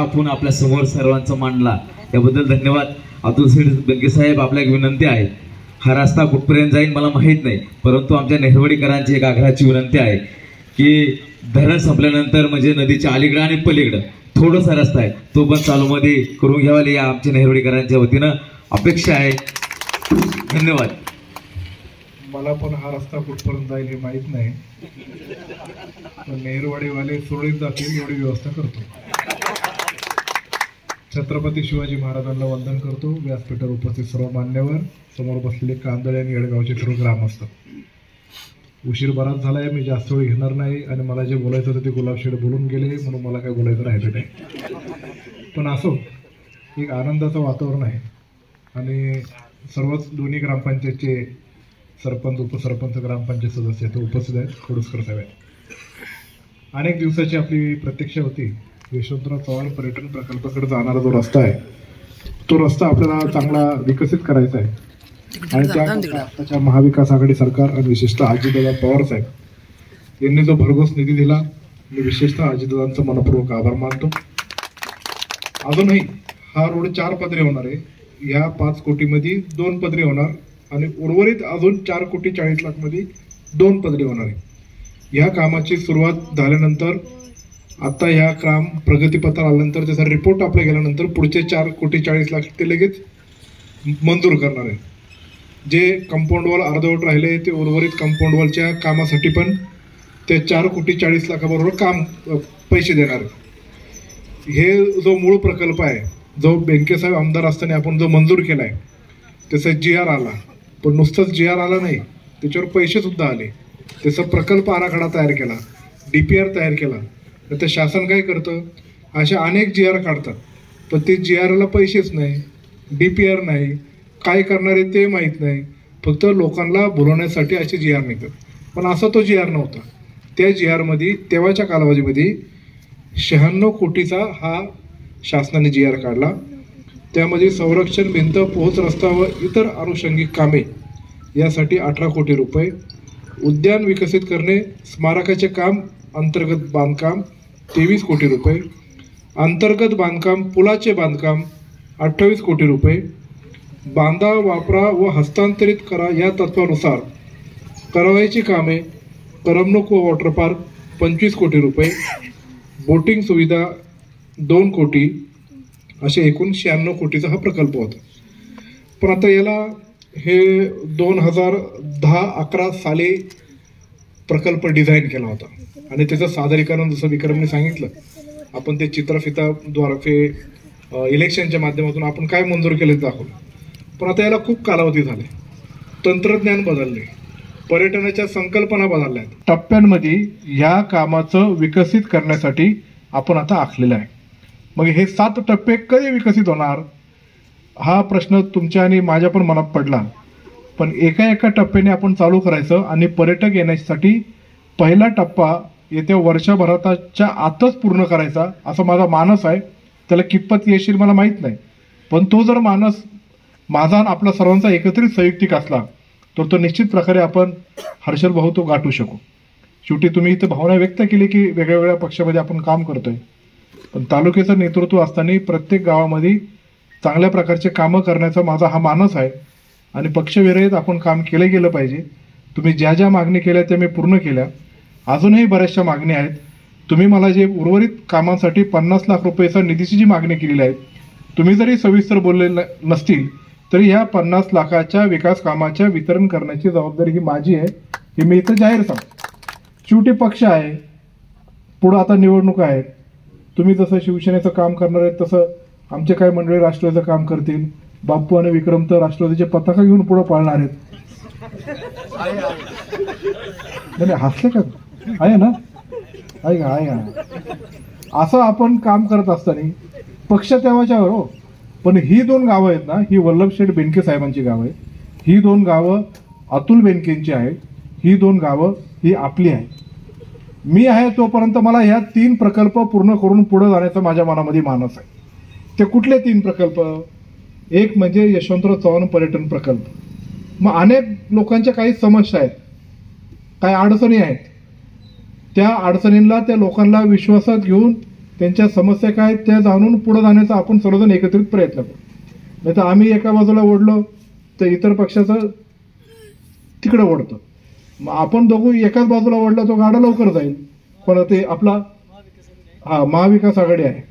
आखून आपल्या समोर सर्वांचा मांडला, त्याबद्दल धन्यवाद. अतुल बेनके साहेब, आपल्या एक विनंती आहे. हा रस्ता कुठपर्यंत जाईल मला माहीत नाही, परंतु आमच्या नेहरवडीकरांची एक आग्रहाची विनंती आहे की धरण संपल्यानंतर म्हणजे नदीच्या अलीकडं आणि पलीकडं थोडासा रस्ता आहे तो पण चालूमध्ये करून घ्यावा, या आमच्या नेहरवडीकरांच्या वतीनं अपेक्षा आहे. धन्यवाद. मला पण हा रस्ता कुठपर्यंत जाईल हे माहीत नाही, पण नेहरवाडीवाले सुरळीत जातील एवढी व्यवस्था करतो. छत्रपती शिवाजी महाराजांना वंदन करतो. व्यासपीठावर उपस्थित सर्व मान्यवर, समोर बसलेले कांदळे आणि येडगावचे सर्व ग्रामस्थ. उशीर बराच झाला आहे, मी जास्त वेळ घेणार नाही आणि मला जे बोलायचं होतं ते गुलाबशेठ बोलून गेले, म्हणून मला काय बोलायचं राहिलं नाही. पण असो, एक आनंदाचं वातावरण आहे आणि सर्वच दोन्ही ग्रामपंचायतचे सरपंच, उपसरपंच, ग्रामपंचायत सदस्य ते उपस्थित आहेत. खोडसकर साहेब, अनेक दिवसाची आपली प्रतीक्षा होती. यशवंतराव चव्हाण पर्यटन प्रकल्पाकडे जाणारा जो रस्ता आहे तो रस्ता आपल्याला चांगला विकसित करायचा आहे आणि त्याच्या महाविकास आघाडी सरकार आणि विशेषतः अजितदादा पवार साहेब यांनी जो भरघोस निधी दिला, मी विशेषतः अजितदादांचा मनपूर्वक आभार मानतो. अजूनही हा रोड 4 पदरी होणार आहे. या 5 कोटीमध्ये 2 पदरी होणार आणि उर्वरित अजून 4,40,00,000 मध्ये 2 पदरी होणार आहे. ह्या कामाची सुरुवात झाल्यानंतर आता ह्या काम प्रगतीपत्र आल्यानंतर त्याचा रिपोर्ट आपल्या गेल्यानंतर पुढचे 4,40,00,000 ते लगेच मंजूर करणार आहे. जे कंपाऊंड वॉल अर्धवट राहिले ते उर्वरित कंपाऊंड वॉलच्या कामासाठी पण ते 4,40,00,000 बरोबर काम पैसे देणार. हे जो मूळ प्रकल्प आहे, जो बेनके साहेब आमदार असताना आपण जो मंजूर केला आहे, त्याचा GR आला, पण नुसतंच GR आला नाही, त्याच्यावर पैसे सुद्धा आले. त्याचा प्रकल्प आराखडा तयार केला, DPR तयार केला. तर शासन काय करतं, अशा अनेक GR काढतात, पण ते GRला पैसेच नाही, DPR नाही, काय करणार आहे ते माहीत नाही, फक्त लोकांना बोलवण्यासाठी असे GR निघतात. पण असा तो GR नव्हता. त्या GR मध्ये तेव्हाच्या कालावधीमध्ये 96 कोटीचा हा शासनाने GR काढला. त्यामध्ये संरक्षण भिंत, पोहोच रस्ता व इतर अनुषंगिक कामे यासाठी 18 कोटी रुपये, उद्यान विकसित करणे, स्मारकाचे काम, अंतर्गत बांधकाम 23 कोटी रुपये, अंतर्गत बांधकाम, पुलाचे बांधकाम 28 कोटी रुपये, बांधा, वापरा व हस्तांतरित करा या तत्वानुसार करावयाची कामे, करमणूक व वॉटर पार्क 25 कोटी रुपये, बोटिंग सुविधा 2 कोटी, असे एकूण 96 कोटीचा हा प्रकल्प होता. पण आता याला हे 2010-11 साली प्रकल्प डिझाईन केला होता आणि त्याचं सादरीकरण जसं विक्रमने सांगितलं, आपण ते चित्रफिताद्वारे इलेक्शनच्या माध्यमातून आपण काय मंजूर केले दाखवलं. पण आता याला खूप कालावधी झाले, तंत्रज्ञान बदलले, पर्यटनाच्या संकल्पना बदलल्या, टप्प्यांमध्ये या कामाचं विकसित करण्यासाठी आपण आता आखलेलं आहे. मग हे 7 टप्पे कधी विकसित होणार हा प्रश्न तुमच्या आणि माझ्या पण मनात पडला. पण एका एका टप्प्याने आपण चालू करायचं आणि पर्यटक येण्यासाठी पहिला टप्पा येत्या वर्षभराच्या आतच पूर्ण करायचा असा माझा मानस आहे. त्याला कितपत येशील मला माहीत नाही, पण तो जर मानस माझा आणि आपला सर्वांचा एकत्रित संयुक्तिक असला तर तो निश्चित प्रकारे आपण हर्षल भाऊ तो गाठू शकू. शेवटी तुम्ही इथं भावना व्यक्त केली की वेगवेगळ्या पक्षामध्ये आपण काम करतोय, पण तालुक्याचं नेतृत्व असताना प्रत्येक गावामध्ये चांगल्या प्रकारचे कामं करण्याचा माझा हा मानस आहे आणि पक्षविरहित आपण काम केलं गेलं पाहिजे. तुम्ही ज्या ज्या मागणी केल्या त्या मी पूर्ण केल्या. अजूनही बऱ्याचशा मागण्या आहेत. तुम्ही मला जे उर्वरित कामांसाठी 50 लाख रुपयाचा निधीची जी मागणी केलेली आहे, तुम्ही जरी सविस्तर बोलले नसतील तरी ह्या 50 लाखाच्या विकास कामाच्या वितरण करण्याची जबाबदारी ही माझी आहे, हे मी इथं जाहीर सांगतो. शेवटी पक्ष आहे, पुढं आता निवडणूक आहे. तुम्ही जसं शिवसेनेचं काम करणार आहेत तसं आमचे काही मंडळी राष्ट्रवादीचं काम करतील. बाप्पू आणि विक्रम तर राष्ट्रवादीचे पताका घेऊन पुढे पाळणार आहेत. नाही हसले का, आहे ना, आहे का, आहे. असं आपण काम करत असताना पक्ष तेव्हाच्यावर हो, पण ही 2 गावं आहेत ना, ही वल्लभशेठ बेनके साहेबांची गावं आहेत. ही 2 गावं अतुल बेनकेंची आहेत. ही 2 गावं ही आपली आहेत. मी आहे तोपर्यंत मला ह्या 3 प्रकल्प पूर्ण करून पुढे जाण्याचा माझ्या मनामध्ये मानस आहे. ते कुठले 3 प्रकल्प? एक म्हणजे यशवंतराव चव्हाण पर्यटन प्रकल्प. मग अनेक लोकांच्या काही समस्या आहेत, काही अडचणी आहेत. त्या अडचणींना त्या लोकांना विश्वासात घेऊन त्यांच्या समस्या काय त्या जाणून पुढे जाण्याचा आपण सर्वजण एकत्रित प्रयत्न करू. नाही तर आम्ही एका बाजूला ओढलो तर इतर पक्षाचं तिकडे ओढतं. मग आपण दोघं एकाच बाजूला ओढला तो गाडा लवकर जाईल. पण ते आपला महाविकास आघाडी आहे.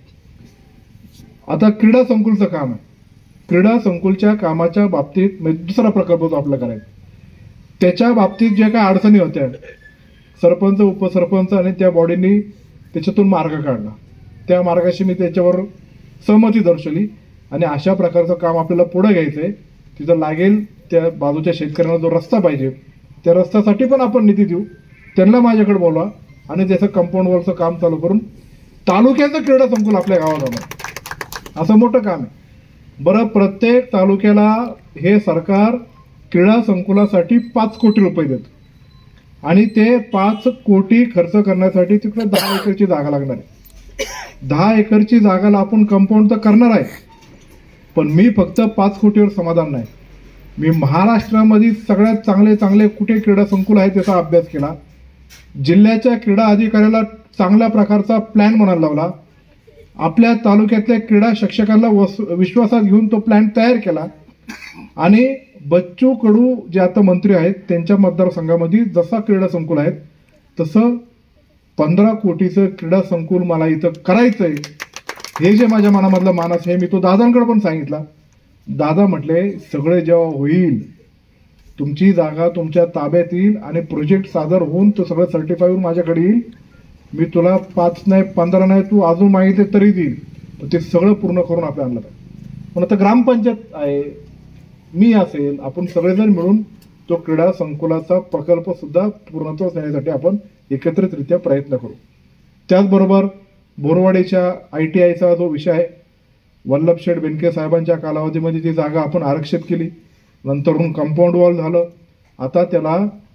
आता क्रीडा संकुलचं काम आहे. क्रीडा संकुलच्या कामाच्या बाबतीत म्हणजे दुसरा प्रकल्प जो आपला करायचा त्याच्या बाबतीत ज्या काही अडचणी होत्या सरपंच उपसरपंच आणि त्या बॉडींनी त्याच्यातून मार्ग काढला. त्या मार्गाशी मी त्याच्यावर सहमती दर्शवली आणि अशा प्रकारचं काम आपल्याला पुढे घ्यायचं आहे. तिथं लागेल त्या बाजूच्या शेतकऱ्यांना जो रस्ता पाहिजे त्या रस्त्यासाठी पण आपण निधी देऊ. त्यांना माझ्याकडे बोलवा आणि त्याचं कंपाऊंड वॉलचं काम चालू करून तालुक्याचं क्रीडा संकुल आपल्या गावात आणलं. असं मोठं काम आहे. बरं, प्रत्येक तालुक्याला हे सरकार क्रीडा संकुलासाठी 5 कोटी रुपये देतं आणि ते 5 कोटी खर्च करण्यासाठी तिकडे 10 एकरची जागा लागणार आहे. 10 एकरची जागाला आपण कंपाऊंड तर करणार आहे. पण मी फक्त 5 कोटीवर समाधान नाही. मी महाराष्ट्रामध्ये सगळ्यात चांगले कुठे क्रीडा संकुल आहे त्याचा अभ्यास केला. जिल्ह्याच्या क्रीडा अधिकाऱ्याला चांगल्या प्रकारचा प्लॅन म्हणायला लावला. आपल्या तालुक्यातल्या क्रीडा शिक्षकांना विश्वासात घेऊन तो प्लॅन तयार केला आणि बच्चू कडू जे आता मंत्री आहेत त्यांच्या मतदारसंघामध्ये जसा क्रीडा संकुल आहे तसं 15 कोटीचं क्रीडा संकुल मला इथं करायचंय. हे जे माझ्या मनामधला मानस आहे मी तो दादांकडे पण सांगितला. दादा म्हटले सगळे जेव्हा होईल तुमची जागा तुमच्या ताब्यात येईल आणि प्रोजेक्ट सादर होऊन तो सगळं सर्टिफाय होऊन माझ्याकडे येईल. मी तुला 5 नाही 15 नाही तू अजून मागितले तरी देईल. ते सगळं पूर्ण करून आपल्या आणलं पाहिजे. पण आता ग्रामपंचायत आहे मी असेल आपण सगळेजण मिळून तो क्रीडा संकुलाचा प्रकल्प सुद्धा पूर्णत्वास नेण्यासाठी आपण एकत्रितरित्या प्रयत्न करू. त्याचबरोबर बोरवाडीच्या ITIचा जो विषय आहे वल्लभशेठ बेनके साहेबांच्या कालावधीमध्ये ती जागा आपण आरक्षित केली. नंतरून कंपाऊंड वॉल झालं. आता त्याला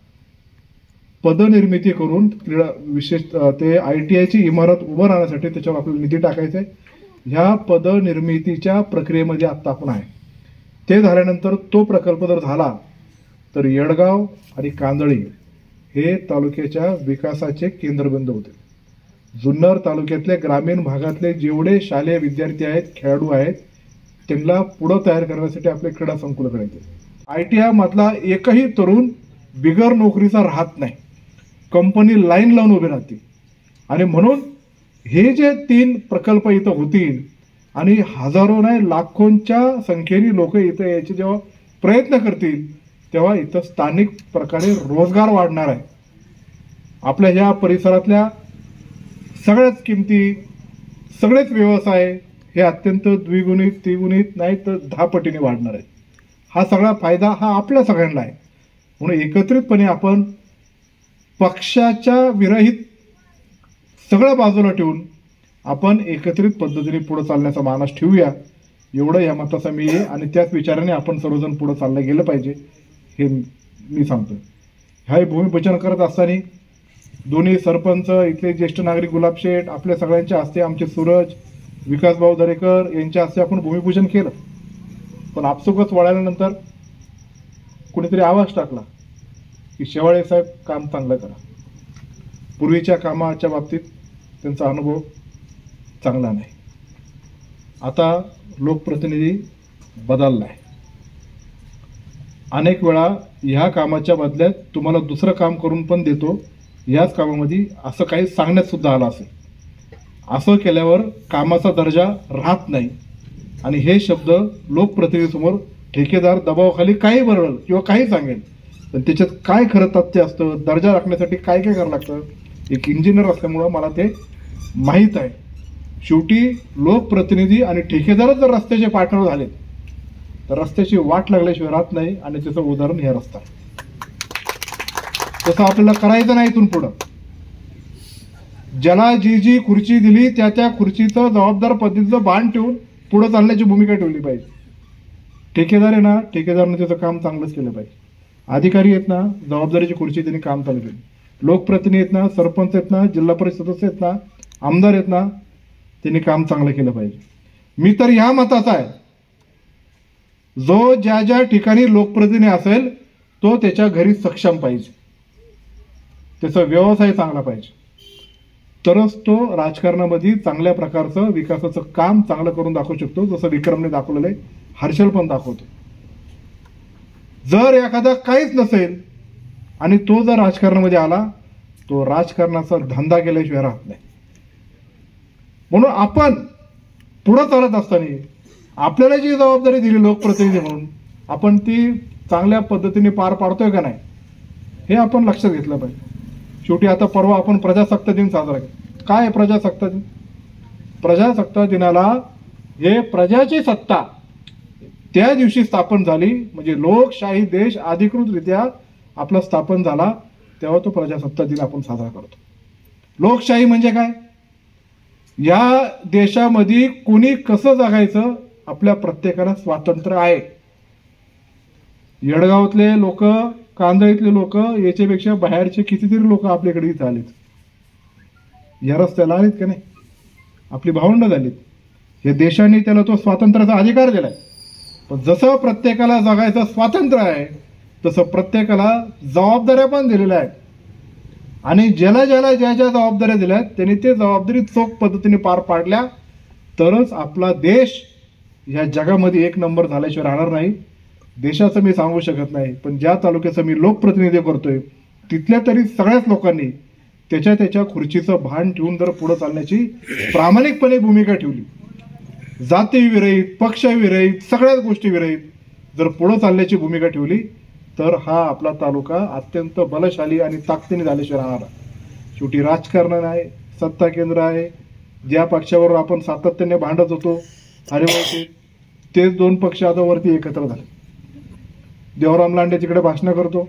पदनिर्मिती करून क्रीडा विशेष ते ITIची इमारत उभं राहण्यासाठी त्याच्यावर आपल्याला निधी टाकायचा आहे. ह्या पदनिर्मितीच्या प्रक्रियेमध्ये आत्ता आपण आहे. ते झाल्यानंतर तो प्रकल्प जर झाला तर येडगाव आणि कांदळी हे तालुक्याच्या विकासाचे केंद्रबिंदू होते. जुन्नर तालुक्यातले ग्रामीण भागातले जेवढे शालेय विद्यार्थी आहेत खेळाडू आहेत त्यांना पुढं तयार करण्यासाठी आपले क्रीडा संकुल करायचे. ITI मधला एकही तरुण बिगर नोकरीचा राहत नाही. कंपनी लाईन लावून उभी राहते आणि म्हणून हे जे 3 प्रकल्प इथं होतील आणि हजारो नाही लाखोंच्या संख्येने लोक इथं यायचे जेव्हा प्रयत्न करतील तेव्हा इथं स्थानिक प्रकारे रोजगार वाढणार आहे. आपल्या ह्या परिसरातल्या सगळ्याच किमती सगळेच व्यवसाय हे अत्यंत द्विगुणित तिगुणित नाही तर 10 पटीने वाढणार आहे. हा सगळा फायदा हा आपल्या सगळ्यांना आहे. म्हणून एकत्रितपणे आपण पक्षाच्या विरहित सगळं बाजूला ठेवून आपण एकत्रित पद्धतीने पुढे चालण्याचा मानस ठेवूया. एवढं या मताचा मी आहे आणि त्याच विचाराने आपण सर्वजण पुढे चाललं गेलं पाहिजे हे मी सांगतो. ह्या भूमिपूजन करत असताना दोन्ही सरपंच इथले ज्येष्ठ नागरिक गुलाब शेठ आपल्या सगळ्यांच्या हस्ते आमचे सूरज विकासभाऊ दरेकर यांच्या हस्ते आपण भूमिपूजन केलं. पण आपसुकच वळाल्यानंतर कुणीतरी आवाज टाकला की शेवाळे साहेब काम चांगलं करा. पूर्वीच्या कामाच्या बाबतीत त्यांचा अनुभव चांगला नाही. आता लोकप्रतिनिधी बदलला आहे. अनेक वेळा ह्या कामाच्या बदल्यात तुम्हाला दुसरं काम करून पण देतो याच कामामध्ये असं काही सांगण्यात सुद्धा आलं असेल. असं केल्यावर कामाचा दर्जा राहत नाही आणि हे शब्द लोकप्रतिनिधीसमोर ठेकेदार दबावाखाली काही बरळल किंवा काही सांगेल पण त्याच्यात काय खरं तथ्य असतं दर्जा राखण्यासाठी काय काय करावं लागतं एक इंजिनियर असल्यामुळं मला ते माहीत आहे. शेवटी लोकप्रतिनिधी आणि ठेकेदारच जर रस्त्याचे पार्टनर झाले तर रस्त्याची वाट लागल्याशिवाय राहत नाही आणि त्याचं उदाहरण हे रस्ता. तसं आपल्याला करायचं नाही. इथून पुढं ज्याला जी खुर्ची दिली त्या खुर्चीचं जबाबदार पद्धतीचं भान ठेवून पुढे चालण्याची भूमिका ठेवली पाहिजे. ठेकेदार आहे ना ठेकेदारने त्याचं काम चांगलंच केलं पाहिजे. अधिकारी आहेत ना जबाबदारीची खुर्ची त्यांनी काम चालू केली. लोकप्रतिनिधी आहेत ना सरपंच आहेत ना जिल्हा परिषद सदस्य आहेत ना आमदार आहेत ना त्यांनी काम चांगलं केलं पाहिजे. मी तर ह्या मताचा आहे जो ज्या ज्या ठिकाणी लोकप्रतिनिधी असेल तो त्याच्या घरी सक्षम पाहिजे. त्याचा व्यवसाय चांगला पाहिजे. तरच तो राजकारणामध्ये चांगल्या प्रकारचं विकासाचं काम चांगलं करून दाखवू शकतो, जसं विक्रमने दाखवलेलं आहे, हर्षल पण दाखवतो. जर एखादा काहीच नसेल आणि तो जर राजकारणामध्ये आला, तो राजकारणाचा धंदा केल्याशिवाय राहत नाही. म्हणून आपण पुढे चालत असताना आपल्याला जी जबाबदारी दिली लोकप्रतिनिधी म्हणून, आपण ती चांगल्या पद्धतीने पार पाडतोय का नाही हे आपण लक्षात घेतलं पाहिजे. शेवटी आता परवा आपण प्रजासत्ताक दिन साजरा केला. काय आहे प्रजासत्ताक दिन? प्रजासत्ताक दिनाला हे प्रजाची सत्ता त्या दिवशी स्थापन झाली, म्हणजे लोकशाही देश अधिकृतरित्या आपला स्थापन झाला, तेव्हा तो प्रजासत्ताक दिन आपण साजरा करतो. लोकशाही म्हणजे काय? या देशामध्ये कोणी कसं जगायचं आपल्या प्रत्येकाला स्वातंत्र्य आहे. येडगावातले लोक, कांदळीतले लोक, याच्यापेक्षा बाहेरचे कितीतरी लोक आपल्याकडे इथं आलेत. या रस्त्याला आलेत का नाही? आपली भावंड झालीत. या देशाने त्याला तो स्वातंत्र्याचा अधिकार दिलाय. पण जसं प्रत्येकाला जगायचं स्वातंत्र्य आहे, तसं प्रत्येकाला जबाबदाऱ्या पण दिलेल्या आहेत. आणि ज्याला ज्याला ज्या ज्या जबाबदाऱ्या दिल्या आहेत त्यांनी ते जबाबदारी चोख पद्धतीने पार पाडल्या तरच आपला देश या जगामध्ये एक नंबर झाल्याशिवाय राहणार नाही. देशाचं मी सांगू शकत नाही, पण ज्या तालुक्याचं मी लोकप्रतिनिधित्व करतोय तिथल्या तरी सगळ्याच लोकांनी त्याच्या त्याच्या खुर्चीचं भान ठेवून जर पुढे चालण्याची प्रामाणिकपणे भूमिका ठेवली, जाती विरहित, पक्ष विरहित, सगळ्याच गोष्टी विरहित जर पुढे चालण्याची भूमिका ठेवली, तर हा आपला तालुका अत्यंत बलशाली आणि ताकदीने झाल्याशिवाय राहणार. शेवटी राजकारण आहे, सत्ता केंद्र आहे. ज्या पक्षावर आपण सातत्याने भांडत होतो हरिभाऊ, तेच दोन पक्ष आता वरती एकत्र झाले. देवराम लांडे तिकडे भाषण करतो.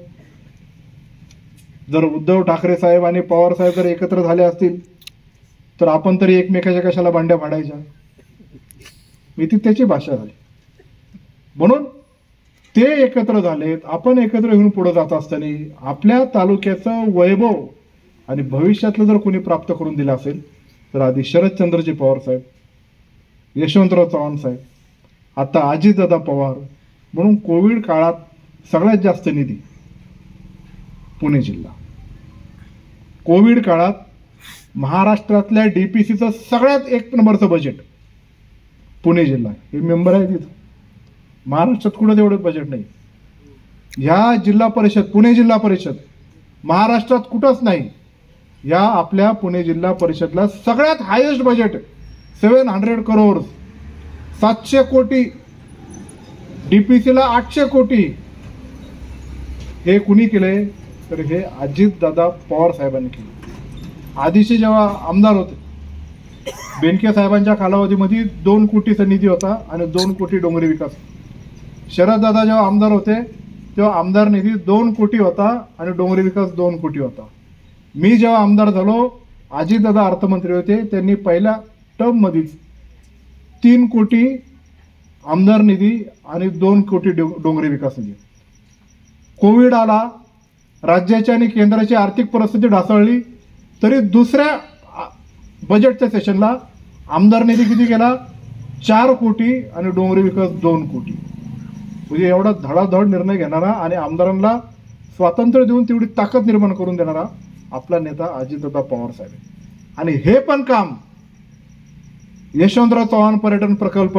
जर उद्धव ठाकरे साहेब आणि पवार साहेब जर एकत्र झाले असतील तर आपण तरी एकमेकाच्या कशाला भांड्या भांडायच्या, मी ती त्याची भाषा झाली. म्हणून ते एकत्र झालेत, आपण एकत्र येऊन पुढे जात असताना आपल्या तालुक्याचं वैभव आणि भविष्यातलं जर कोणी प्राप्त करून दिलं असेल तर आधी शरदचंद्रजी पवार साहेब, यशवंतराव चव्हाण साहेब, आता अजितदादा पवार. म्हणून कोविड काळात सगळ्यात जास्त निधी पुणे जिल्हा. कोविड काळात महाराष्ट्रातल्या डीपीसीचं सगळ्यात एक नंबरचं बजेट पुणे जिल्हा. हे मेंबर आहे तिथं. महाराष्ट्रात कुठं तेवढं बजेट नाही. ह्या जिल्हा परिषद, पुणे जिल्हा परिषद महाराष्ट्रात कुठंच नाही. या आपल्या पुणे जिल्हा परिषदला सगळ्यात हायेस्ट बजेट 700 करोड, 700 कोटी. डीपीसीला 800 कोटी. हे कुणी केले तर हे अजितदादा पवार साहेबांनी केले. आधीचे जेव्हा आमदार होते बेनके साहेबांच्या कालावधीमध्ये 2 कोटीचा निधी होता आणि 2 कोटी डोंगरी विकास. शरददादा जेव्हा आमदार होते तेव्हा आमदार निधी 2 कोटी होता आणि डोंगरी विकास 2 कोटी होता. मी जेव्हा आमदार झालो, अजितदादा अर्थमंत्री होते, त्यांनी पहिल्या टर्ममध्येच 3 कोटी आमदार निधी आणि 2 कोटी डोंगरी विकास निधी. कोविड आला, राज्याची आणि केंद्राची आर्थिक परिस्थिती ढासळली, तरी दुसऱ्या बजेटच्या सेशनला आमदार निधी किती गेला? 4 कोटी आणि डोंगरी विकास 2 कोटी. म्हणजे एवढा धडाधड निर्णय घेणारा आणि आमदारांना स्वातंत्र्य देऊन तेवढी ताकद निर्माण करून देणारा आपला नेता अजितदादा पवार साहेब. आणि हे पण काम यशवंतराव चव्हाण पर्यटन प्रकल्प,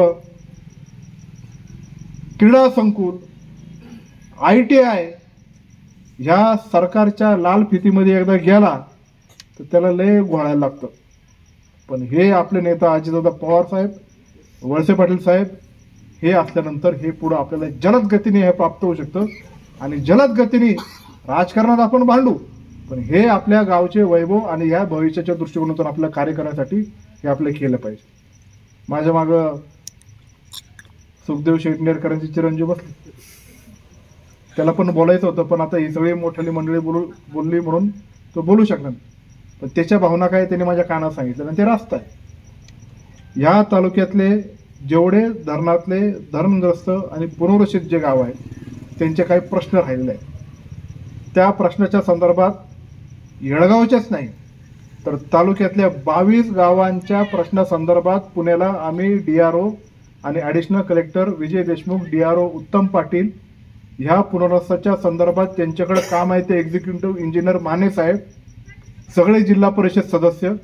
क्रीडा संकुल, ITI ह्या सरकारच्या लाल फितीमध्ये एकदा गेला तर त्याला लय घोळायला लागतं. पण हे आपले नेता अजितदादा पवार साहेब, वळसे पाटील साहेब हे असल्यानंतर हे पुढं आपल्याला जलद गतीने हे प्राप्त होऊ शकतं. आणि जलद गतीने राजकारणात आपण भांडू, पण हे आपल्या गावचे वैभव आणि ह्या भविष्याच्या दृष्टिकोनातून आपलं कार्य करण्यासाठी हे आपलं केलं पाहिजे. माझ्या मागं सुखदेव शेटनेरकरांची चिरंजीव बसले, त्याला पण बोलायचं होतं, पण आता ही सगळी मोठाली मंडळी बोलली म्हणून तो बोलू शकला नाही. पण त्याच्या भावना काय त्याने माझ्या कानात सांगितलं आणि ते रास्त आहे. ह्या तालुक्यातले जेवढे धरणातले धरणग्रस्त आणि पुनर्वसित जे गाव आहेत त्यांचे काही प्रश्न राहिलेले आहेत. त्या प्रश्नाच्या संदर्भात येळगावच्याच नाही तर तालुक्यातल्या 22 गावांच्या प्रश्नासंदर्भात पुण्याला आम्ही DRO आणि additional collector Vijay Deshmukh, DRO Uttam Patil ह्या पुनर्वसनाच्या संदर्भात त्यांच्याकडे काम आहे ते एक्झिक्युटिव्ह इंजिनियर माने साहेब, सगळे जिल्हा परिषद सदस्य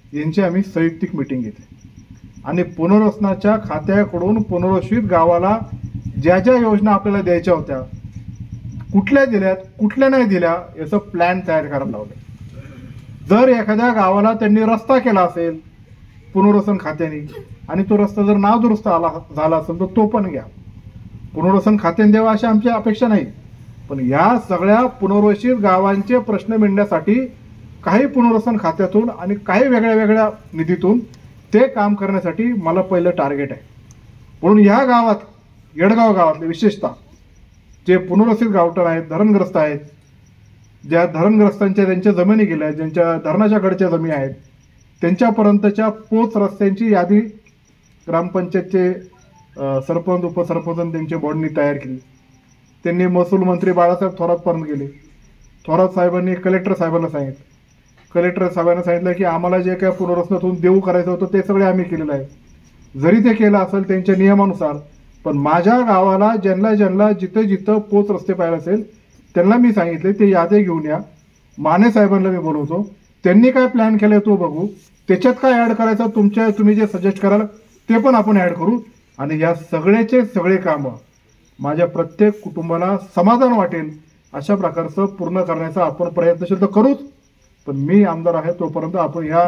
यांची आम्ही संयुक्तिक मीटिंग घेतली आणि पुनर्वसनाच्या खात्याकडून पुनर्वसित गावाला ज्या ज्या योजना आपल्याला द्यायच्या होत्या, कुठल्या दिल्यात कुठल्या नाही दिल्या याचं प्लॅन तयार करायला लावलं. जर एखाद्या गावाला त्यांनी रस्ता केला असेल पुनर्वसन खात्याने आणि तो रस्ता जर नावदुरुस्त झाला असेल तर तो पण घ्या, पुनर्वसन खात्याने द्यावा अशी आमची अपेक्षा नाही. पण या सगळ्या पुनर्वसित गावांचे प्रश्न मिळण्यासाठी काही पुनर्वसन खात्यातून आणि काही वेगळ्या वेगळ्या निधीतून ते काम करण्यासाठी मला पहिलं टार्गेट आहे. म्हणून या गावात, येडगाव गावातले विशेषतः जे पुनर्वसित गावठण आहेत, धरणग्रस्त आहेत, ज्या धरणग्रस्तांच्या त्यांच्या जमिनी गेल्या आहेत, ज्यांच्या धरणाच्या कडच्या जमिनी आहेत, त्यांच्यापर्यंतच्या पोच रस्त्यांची यादी ग्रामपंचायतचे सरपंच उपसरपंच त्यांच्या बोर्डनी तयार केली. त्यांनी महसूल मंत्री बाळासाहेब थोरातपर्यंत गेले. थोरात साहेबांनी कलेक्टर साहेबांना सांगितलं. कलेक्टर साहेबांना सांगितलं की आम्हाला जे काय पुनर्वसनातून देऊ करायचं होतं ते सगळे आम्ही केलेलं आहे. जरी ते केलं असेल त्यांच्या नियमानुसार, पण माझ्या गावाला ज्यांना जिथं जिथं पोच रस्ते पाहिजे असेल त्यांना मी सांगितले ते यादी घेऊन या. माने साहेबांना मी बोलवतो, त्यांनी काय प्लॅन केलाय तो बघू, त्याच्यात काय ऍड करायचं तुम्ही जे सजेस्ट कराल ते पण आपण ऍड करू आणि या सगळ्याचे सगळे कामं माझ्या प्रत्येक कुटुंबाला समाधान वाटेल अशा प्रकारचं पूर्ण करण्याचा आपण प्रयत्नशील तर करूच. पण मी आमदार आहे तोपर्यंत आपण ह्या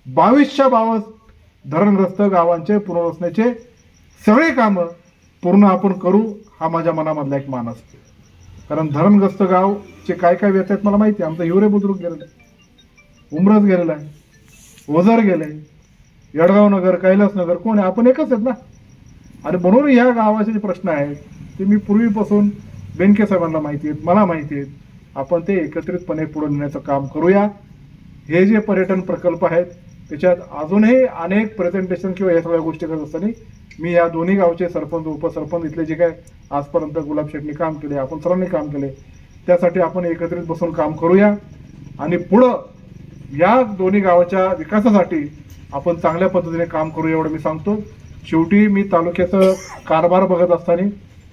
22 धरणग्रस्त गावांचे पुनर्वसनाचे सगळे कामं पूर्ण आपण करू, हा माझ्या मनामधला एक मानस. कारण धरणग्रस्त गावचे काय काय व्यथा आहेत मला माहिती आहे. आमचं हिवरे बुद्रुक गेलेलं आहे, उमरस गेलेला आहे, ओझर गेले, येडगाव नगर, कैलास नगर, कोण आहे? आपण एकच आहेत ना. आणि म्हणून या गावाचे जे प्रश्न आहेत ते मी पूर्वीपासून बेनके साहेबांना माहिती आहेत, मला माहिती आहेत. आपण ते एकत्रितपणे पुढे नेण्याचं काम करूया. हे जे पर्यटन प्रकल्प आहेत त्याच्यात अजूनही अनेक प्रेझेंटेशन किंवा या सगळ्या गोष्टी करत असताना मी या दोन्ही गावचे सरपंच उपसरपंच इथले जे काय आजपर्यंत गुलाब शेट्टी काम केले, आपण सर्वांनी काम केले, त्यासाठी आपण एकत्रित बसून काम करूया आणि पुढं या दोन्ही गावाच्या विकासासाठी आपण चांगल्या पद्धतीने काम करूया एवढं मी सांगतो. शेवटी मी तालुक्याचं कारभार बघत असताना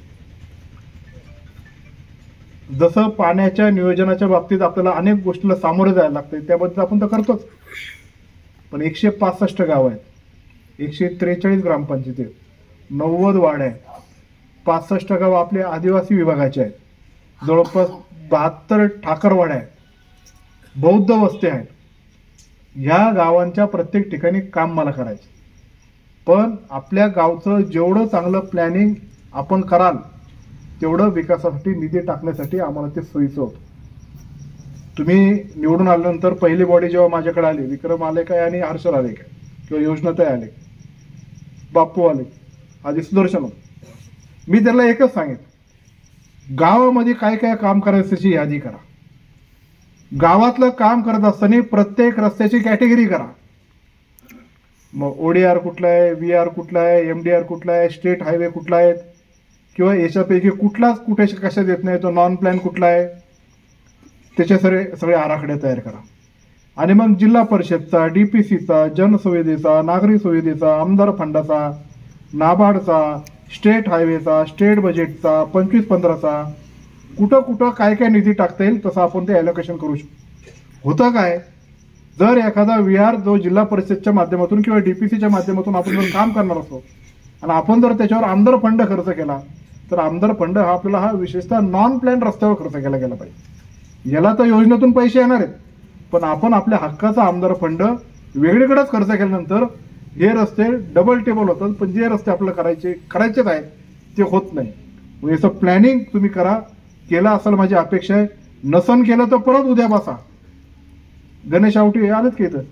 जसं पाण्याच्या नियोजनाच्या बाबतीत आपल्याला अनेक गोष्टीला सामोरे जायला लागते त्याबद्दल आपण तर करतोच. पण 165 गाव आहेत, 143 ग्रामपंचायती आहेत, 90 वाड्या आहेत, 65 गाव आपले आदिवासी विभागाचे आहेत, जवळपास 72 ठाकरवाड्या आहेत, बौद्ध वस्ती आहेत. ह्या गावांच्या प्रत्येक ठिकाणी काम मला करायचं. पण आपल्या गावचं जेवढं चांगलं प्लॅनिंग आपण कराल तेवढं विकासासाठी निधी टाकण्यासाठी आम्हाला ते सोयीचं होतं. तुम्ही निवडून आल्यानंतर पहिली बॉडी जेव्हा माझ्याकडे आली, विक्रम आले काय आणि हर्षल आले काय किंवा योजनाताई आले, बापू आले, आधी सुदर्शन होतं, मी त्याला एकच सांगितलं, गावामध्ये काय काय काम करायचं त्याची यादी करा. गावातलं काम करत असताना प्रत्येक रस्त्याची कॅटेगरी करा. मग ODR कुठला आहे, VR कुठला आहे, MDR कुठला आहे, स्टेट हायवे कुठला आहे किंवा याच्यापैकी कुठलाच कुठे कशात येत नाही तो नॉन प्लॅन कुठला आहे, त्याचे सगळे आराखडे तयार करा. आणि मग जिल्हा परिषदचा, DPCचा, जनसुविधेचा, नागरी सुविधेचा, आमदार फंडाचा, नाबार्डचा, स्टेट हायवेचा, स्टेट बजेटचा, 25-15चा, कुठं कुठं काय काय निधी टाकता येईल तसं आपण ते ॲलोकेशन करू शकतो. होतं काय, जर एखादा VR जो जिल्हा परिषदच्या माध्यमातून किंवा DPCच्या माध्यमातून आपण जर काम करणार असतो आणि आपण जर त्याच्यावर आमदार फंड खर्च केला तर आमदार फंड हा आपल्याला हा विशेषतः नॉन प्लॅन रस्त्यावर खर्च केला गेला पाहिजे. याला तर योजनेतून पैसे येणार आहेत, पण आपण आपल्या हक्काचा आमदार फंड वेगळीकडेच खर्च केल्यानंतर हे रस्ते डबल टेबल होतात. पण जे रस्ते आपल्याला करायचेच आहेत ते होत नाही. याचं प्लॅनिंग तुम्ही करा, केलं असेल माझी अपेक्षा आहे. नसन केलं तर परत उद्या बसा. गणेश आवटी आलेत की इथं,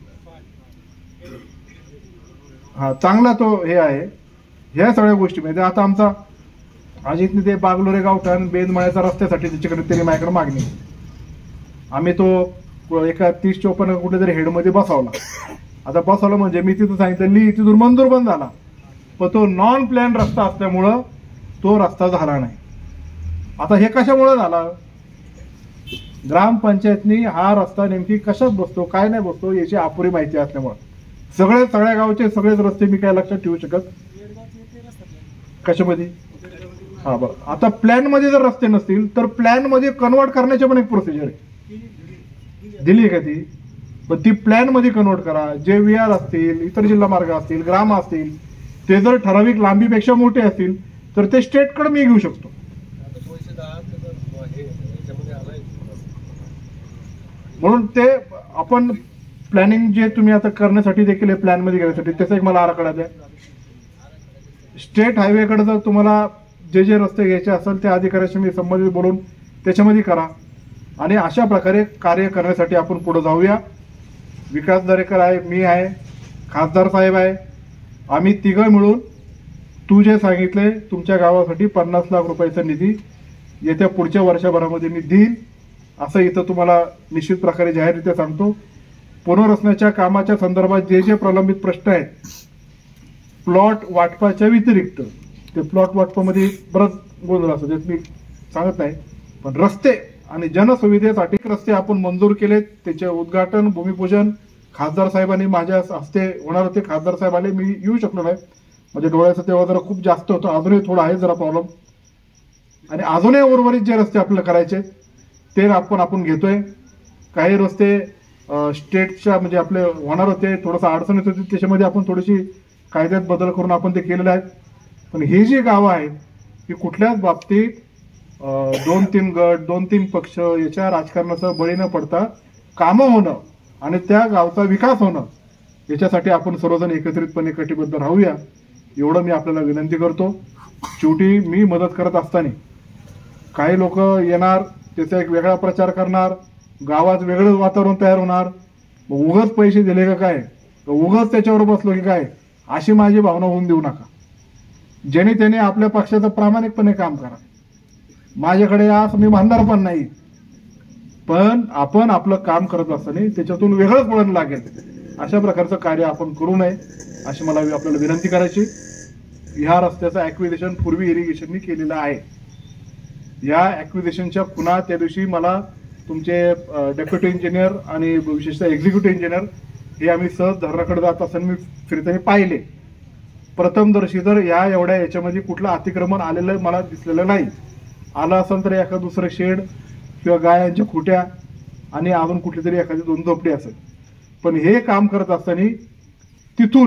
हा चांगला तो हे आहे. ह्या सगळ्या गोष्टी म्हणजे आता आमचा अजितने ते बागलोरे गावठाण बेंदमाळ्याचा रस्त्यासाठी त्याच्याकडे त्यांनी माझ्याकडे मागणी, आम्ही तो एका 30-54 कुठेतरी हेडमध्ये बसवला. आता बसवलं म्हणजे मी तिथं सांगितलं तिथून मंजूर बंद झाला, पण तो नॉन प्लॅन रस्ता असल्यामुळं तो रस्ता झाला नाही. आता हे कशामुळे झाला, ग्रामपंचायतनी हा रस्ता नेमकी कशात बसतो काय नाही बसतो याची अपुरी माहिती असल्यामुळे सगळ्या गावचे सगळेच रस्ते मी काय लक्षात ठेवू शकत कशामध्ये. हा बरं, आता प्लॅन मध्ये जर रस्ते नसतील तर प्लॅन मध्ये कन्वर्ट करण्याची पण एक प्रोसिजर आहे, दिली का ती. पण ती प्लॅनमध्ये कन्वर्ट करा. जे VR असतील, इतर जिल्हा मार्ग असतील, ग्राम असतील, ते जर ठराविक लांबीपेक्षा मोठे असतील तर ते स्टेटकडे मी घेऊ शकतो. म्हणून ते आपण प्लॅनिंग जे तुम्ही आता करण्यासाठी देखील प्लॅन मध्ये घेण्यासाठी त्याचा एक मला आराखडा द्या. स्टेट हायवेकडे जर तुम्हाला जे जे रस्ते घ्यायचे असेल त्या अधिकाऱ्याशी मी संबंधित बोलून त्याच्यामध्ये करा आणि अशा प्रकारे कार्य करण्यासाठी आपण पुढे जाऊया. विकास दरेकर आहे, मी आहे, खासदार साहेब आहे, आम्ही तिघं मिळून तू जे सांगितले तुमच्या गावासाठी 50 लाख रुपयाचा निधी येत्या पुढच्या वर्षभरामध्ये मी देईन असं इथं तुम्हाला निश्चित प्रकारे जाहीररित्या सांगतो. पुनर्रचनेच्या कामाच्या संदर्भात जे जे प्रलंबित प्रश्न आहेत प्लॉट वाटपाच्या व्यतिरिक्त, ते प्लॉट वाटपामध्ये बरंच गोंधळ असतो ते मी सांगत नाही, पण रस्ते आणि जनसुविधेसाठी रस्ते आपण मंजूर केलेत. त्याचे उद्घाटन भूमिपूजन खासदार साहेबांनी माझ्या हस्ते होणार होते. खासदार साहेब आले, मी येऊ शकलो नाही, म्हणजे डोळ्याचं तेव्हा जरा खूप जास्त होतं, अजूनही थोडा आहे जरा प्रॉब्लेम. आणि अजूनही उर्वरित जे रस्ते आपल्याला करायचे ते आपण घेतोय. काही रस्ते स्टेटच्या म्हणजे आपले होणार होते, थोडंसं अडचण येत होती, त्याच्यामध्ये आपण थोडीशी कायद्यात बदल करून आपण ते केलेले आहेत. पण ही जी गावं आहेत की कुठल्याच बाबतीत 2-3 गट 2-3 पक्ष याच्या राजकारणाचं बळी न पडता कामं होणं आणि त्या गावचा विकास होणं याच्यासाठी आपण सर्वजण एकत्रितपणे कटिबद्ध राहूया एवढं मी आपल्याला विनंती करतो. शेवटी मी मदत करत असताना काही लोक येणार, त्याचा एक वेगळा प्रचार करणार, गावात वेगळंच वातावरण तयार होणार, उगाच पैसे दिले का काय, उगाच त्याच्यावर बसलो की काय, अशी माझी भावना होऊन देऊ नका. ज्याने त्याने आपल्या पक्षाचं प्रामाणिकपणे काम करा. माझ्याकडे असं मी म्हणणार पण नाही, पण आपण आपलं काम करत असताना त्याच्यातून वेगळंच वळण लागेल अशा प्रकारचं कार्य आपण करू नये अशी मला आपल्याला विनंती करायची. ह्या रस्त्याचं ॲक्विजिशन पूर्वी इरिगेशननी केलेलं आहे. या ॲक्विजिशनच्या पुन्हा त्या दिवशी मला तुमचे डेप्युटी इंजिनियर आणि विशेषतः एक्झिक्युटिव्ह इंजिनियर हे आम्ही सहज धरणाकडे जात असताना मी फिरताना पाहिले. प्रथमदर्शी तर एवढ्या याच्यामध्ये कुठलं अतिक्रमण आलेलं मला दिसलेलं नाही. आलं असेल तर एखादं दुसरं शेड किंवा गायांच्या खुट्या आणि अजून कुठली तरी एखादी 2 झोपडी असेल. पण हे काम करत असताना तिथून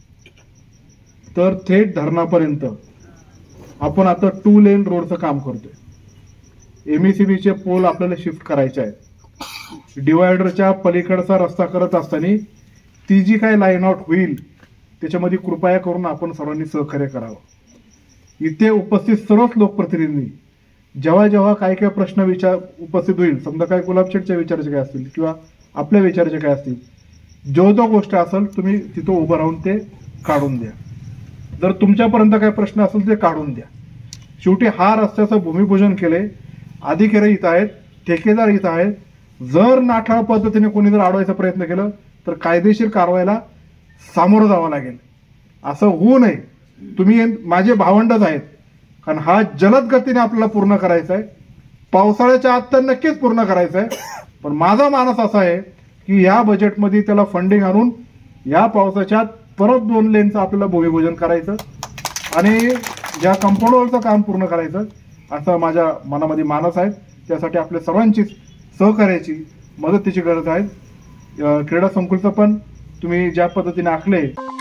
तर थेट धरणापर्यंत आपण आता 2 लेन रोडचं काम करतोय. MECBचे पोल आपल्याला शिफ्ट करायचे आहेत. डिवायडरच्या पलीकडचा रस्ता करत असताना ती जी काही लाईन आउट होईल त्याच्यामध्ये कृपया करून आपण सर्वांनी सहकार्य करावं. इथे उपस्थित सर्वच लोकप्रतिनिधी जेव्हा जेव्हा काही काही प्रश्न उपस्थित होईल, समजा काही गुलाबशेठच्या विचाराचे काय असतील किंवा आपल्या विचाराचे काय असतील, जो गोष्ट असेल तुम्ही तिथं उभं राहून ते काढून द्या. जर तुमच्यापर्यंत काही प्रश्न असेल ते काढून द्या. शेवटी हा रस्त्याचं भूमिपूजन केले, अधिकारी इथं आहेत, ठेकेदार इथं आहेत. जर नाठाळ पद्धतीने कोणी जर अडवायचा प्रयत्न केला तर कायदेशीर कारवाईला सामोरं जावं लागेल. असं होऊ नये. तुम्ही माझे भावंडच आहेत, कारण हा जलद गतीने आपल्याला पूर्ण करायचा आहे. पावसाळ्याच्या आत तर नक्कीच पूर्ण करायचं आहे. पण माझा मानस असा आहे की या बजेटमध्ये त्याला फंडिंग आणून या पावसाच्या आत परत 2 लेनचं आपल्याला भूमिपूजन करायचं आणि ज्या कंपाऊंड वॉलचं काम पूर्ण करायचं असं माझ्या मनामध्ये मानस आहे. त्यासाठी आपल्या सर्वांची सहकार्याची मदतीची गरज आहे. क्रीडा संकुलचं पण तुम्ही ज्या पद्धतीने आखले